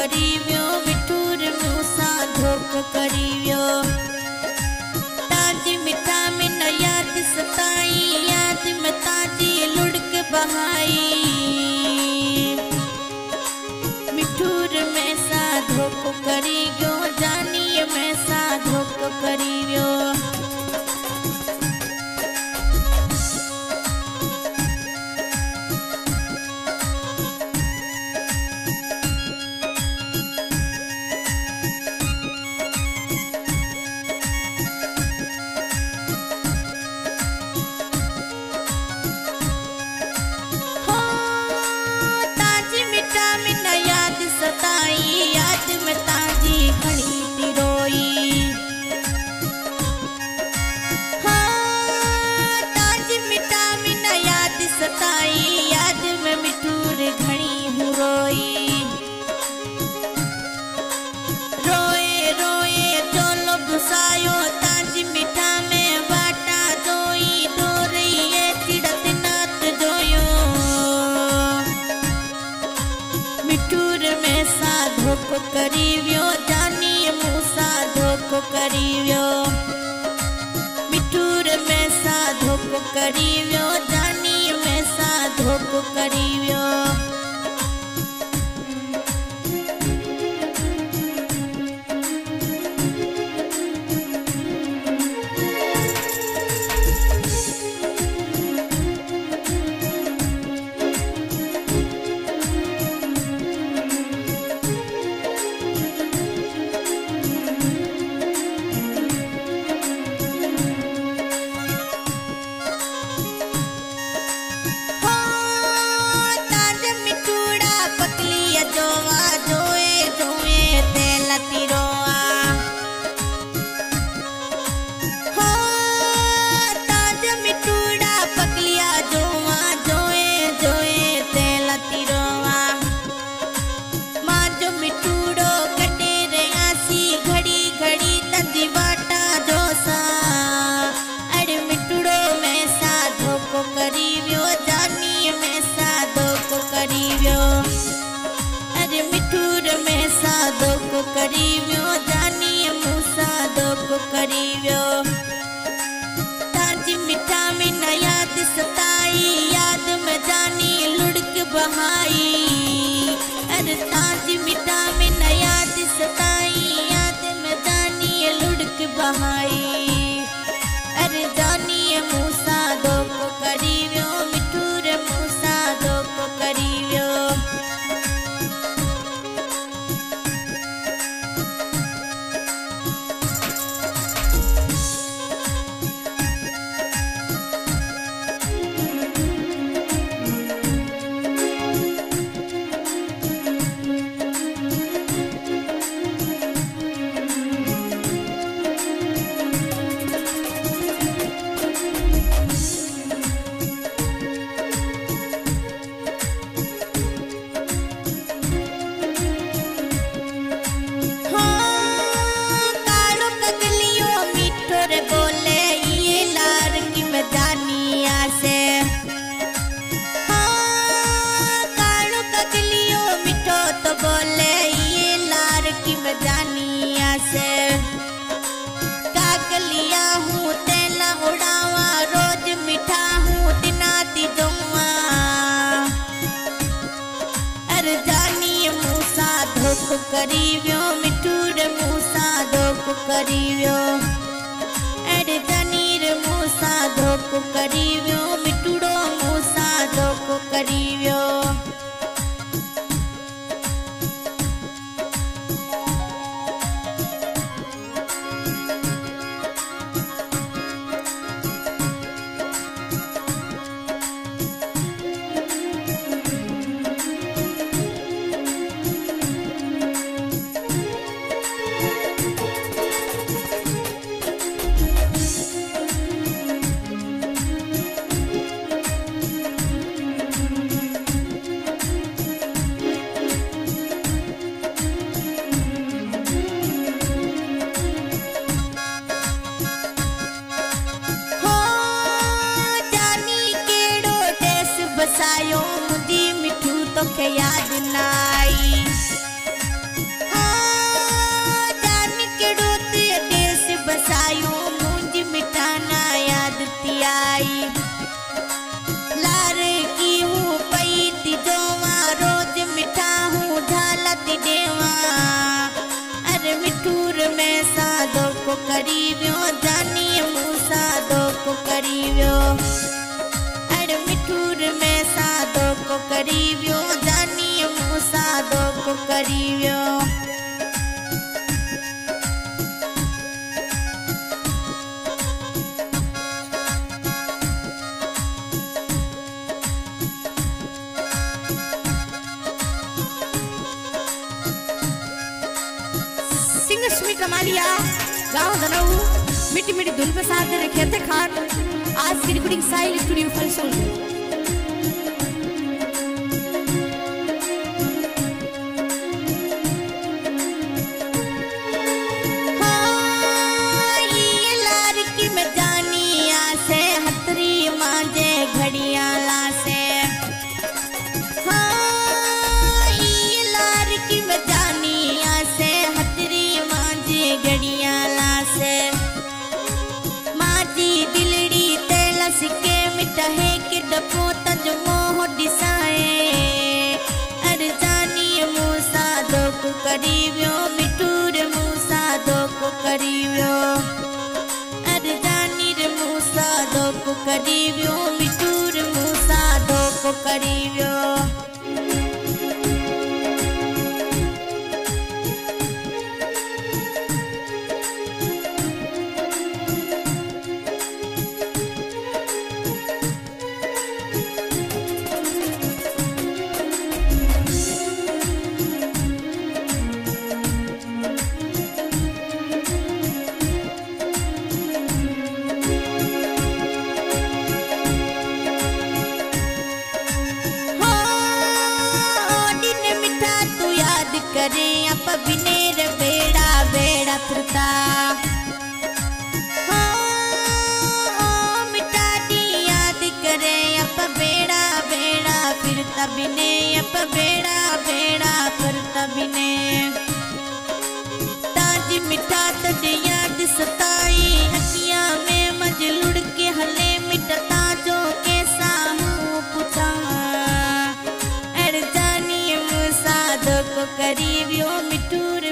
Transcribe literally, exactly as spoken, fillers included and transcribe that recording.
करीव्यो मिठूर मूसा धोखो करीव्यो। ताजी मिठा में न याद सताई याद में ताजी लुढ़क बहाई। मिठूर में सा धोखो करीव्यो जानिए में सा धोखो करीव्यो। याद में ताजी घणी ती रोई। हाँ ताजी मिठा में न याद सताई याद में मिठूर घणी हूँ रोई। रोए रोए चोलो घुसायो ताजी मिठा में बाटा जोई। दो रही है चिड़त नात जोयो मिठूर में सा धोखो करीव्यो जानिए मूसा धोखो करीव्यो। मिठूर में सा धोखो करीव्यो जानिए में सा धोखो करीव्यो। अरे मिठूर में सा धोखो करीव्यो जानिए मूसा धोखो करीव्यो। ताजी मिठा में न याद सताई याद में जानी लुढ़क बहाई। अरे ताजी मिठा में न याद सताई याद में जानी लुढ़क बहाई। अरे जानिए मूसा धोखो करीव्यो मिठूर मूसा धोखो करीव्यो। काकलिया हूँ तेना उड़ावा रोज मिठा हूँ दिनाती दुआ। अरे जानिए मूसा धोखो करीव्यो मिठूर मूसा धोखो करीव्यो। अरे जानीर मूसा धोखो करीव्यो मिठूरो मूसा धोखो करीव्यो। बसायो मुझी मिठू तो के याद नाई। सताई। लार की हूँ पैत जोवा रोज मिठा हूँ झालत देवा। अरे मिठूर में सादो को करीबियो जानी मुँह सादो को करीबियो। अरे मिठूर में सादो को करीबियो जानी मुँह सादो को करीबियो। सिंगर सुमित रमालिया गाँव दनऊ मिट्टी मिट्टी धुन पे साथ दे रखे थे खान। आज की रिकॉर्डिंग साइल स्टूडियो फलसोल में। हाँ, ये लार की मैं जानी आसे हतरी मांझे घड़ियाला से। हाँ, ये लार की मैं जानी आसे घड़ियाला से। माजी दिलड़ी तेलस के मिठहे के डपो तज मोह दिसाए। अरे जानी मूसा दो को करीबियो मिठूर मूसा दो को करीबियो। अरे जानी रे मूसा दो को करीबियो मिठूर मूसा दो को करीबियो। करे अप बिनेर बेड़ा बेड़ा फिरता। हाँ, मिटा दी याद करे अप बेड़ा बेड़ा फिरता बिने अप बेड़ा बेड़ा फिरता बिने। ताज मिठा तज याद सताई अखियां में मजलुड़ के हले मिटता जो के सामू पूछा। अरे जानी मुसा दो को करीबियो मिठूर